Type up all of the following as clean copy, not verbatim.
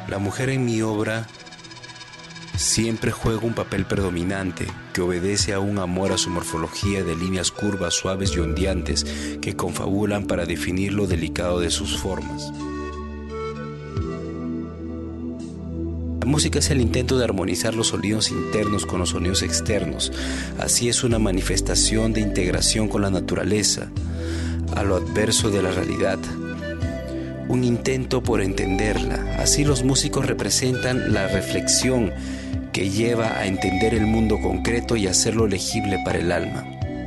La mujer en mi obra siempre juega un papel predominante que obedece a un amor a su morfología de líneas curvas, suaves y ondeantes que confabulan para definir lo delicado de sus formas. La música es el intento de armonizar los sonidos internos con los sonidos externos. Así es una manifestación de integración con la naturaleza, a lo adverso de la realidad. Un intento por entenderla. Así los músicos representan la reflexión que lleva a entender el mundo concreto y hacerlo legible para el alma.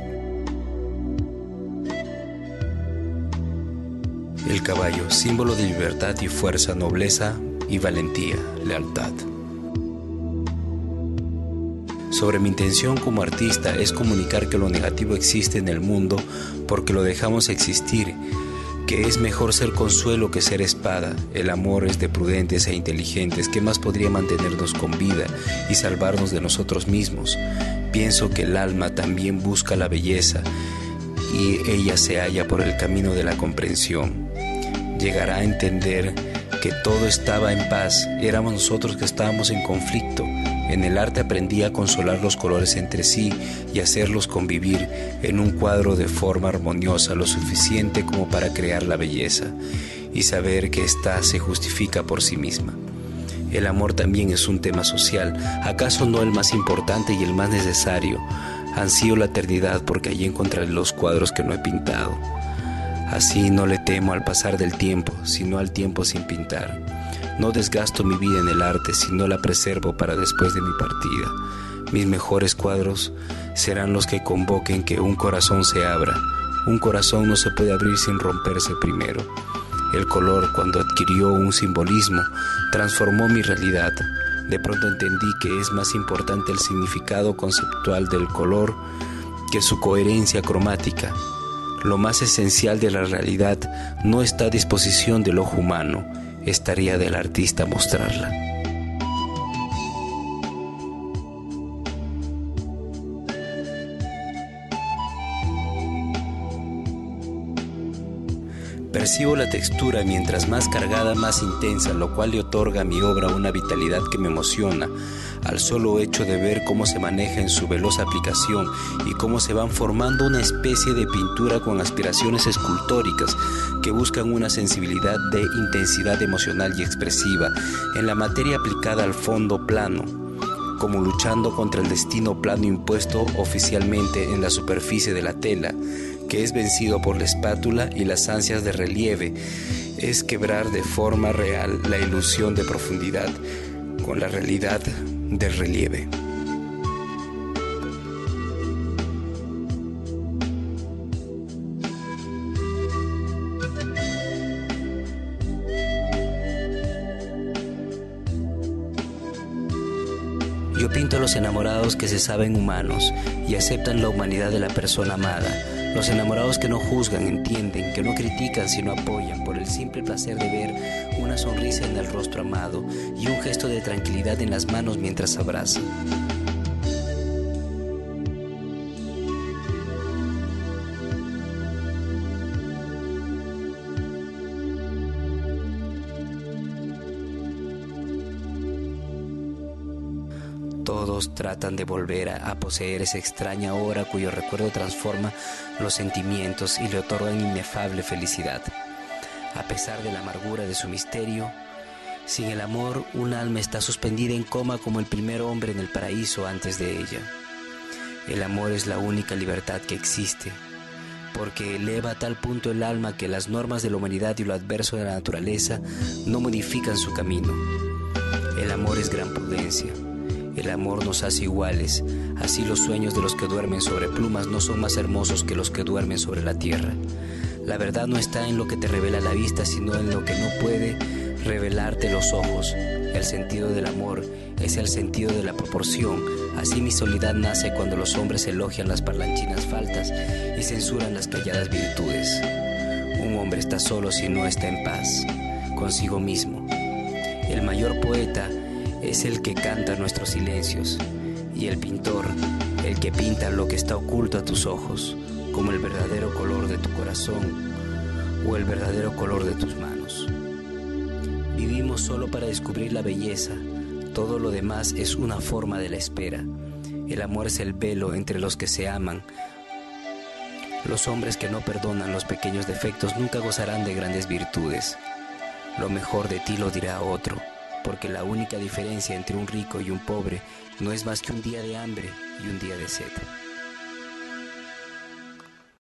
El caballo, símbolo de libertad y fuerza, nobleza y valentía, lealtad. Sobre mi intención como artista es comunicar que lo negativo existe en el mundo porque lo dejamos existir, que es mejor ser consuelo que ser espada. El amor es de prudentes e inteligentes. ¿Qué más podría mantenernos con vida y salvarnos de nosotros mismos? Pienso que el alma también busca la belleza y ella se halla por el camino de la comprensión. Llegará a entender que todo estaba en paz, éramos nosotros que estábamos en conflicto. En el arte aprendí a consolar los colores entre sí y hacerlos convivir en un cuadro de forma armoniosa, lo suficiente como para crear la belleza y saber que ésta se justifica por sí misma. El amor también es un tema social, ¿acaso no el más importante y el más necesario? Ansío la eternidad porque allí encontraré los cuadros que no he pintado. Así no le temo al pasar del tiempo, sino al tiempo sin pintar. No desgasto mi vida en el arte, sino la preservo para después de mi partida. Mis mejores cuadros serán los que convoquen que un corazón se abra. Un corazón no se puede abrir sin romperse primero. El color, cuando adquirió un simbolismo, transformó mi realidad. De pronto entendí que es más importante el significado conceptual del color que su coherencia cromática. Lo más esencial de la realidad no está a disposición del ojo humano. Es tarea del artista mostrarla. Percibo la textura mientras más cargada, más intensa, lo cual le otorga a mi obra una vitalidad que me emociona, al solo hecho de ver cómo se maneja en su veloz aplicación y cómo se van formando una especie de pintura con aspiraciones escultóricas que buscan una sensibilidad de intensidad emocional y expresiva en la materia aplicada al fondo plano, como luchando contra el destino plano impuesto oficialmente en la superficie de la tela, que es vencido por la espátula y las ansias de relieve. Es quebrar de forma real la ilusión de profundidad con la realidad del relieve. Yo pinto a los enamorados que se saben humanos y aceptan la humanidad de la persona amada. Los enamorados que no juzgan, entienden, que no critican sino apoyan por el simple placer de ver una sonrisa en el rostro amado y un gesto de tranquilidad en las manos mientras abrazan. Todos tratan de volver a poseer esa extraña hora cuyo recuerdo transforma los sentimientos y le otorgan inefable felicidad. A pesar de la amargura de su misterio, sin el amor, un alma está suspendida en coma como el primer hombre en el paraíso antes de ella. El amor es la única libertad que existe, porque eleva a tal punto el alma que las normas de la humanidad y lo adverso de la naturaleza no modifican su camino. El amor es gran prudencia. El amor nos hace iguales, así los sueños de los que duermen sobre plumas no son más hermosos que los que duermen sobre la tierra. La verdad no está en lo que te revela la vista, sino en lo que no puede revelarte los ojos. El sentido del amor es el sentido de la proporción. Así mi soledad nace cuando los hombres elogian las parlanchinas faltas y censuran las calladas virtudes. Un hombre está solo si no está en paz consigo mismo. El mayor poeta es el que canta nuestros silencios, y el pintor, el que pinta lo que está oculto a tus ojos, como el verdadero color de tu corazón o el verdadero color de tus manos. Vivimos solo para descubrir la belleza. Todo lo demás es una forma de la espera. El amor es el velo entre los que se aman. Los hombres que no perdonan los pequeños defectos nunca gozarán de grandes virtudes. Lo mejor de ti lo dirá otro, porque la única diferencia entre un rico y un pobre no es más que un día de hambre y un día de sed.